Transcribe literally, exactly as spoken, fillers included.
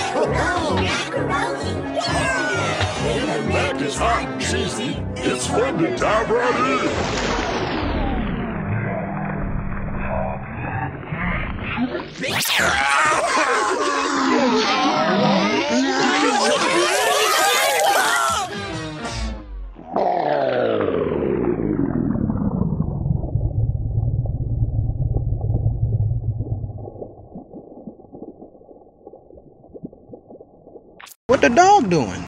When the mac is hot and cheesy, it's fun to dive right What the dog doing?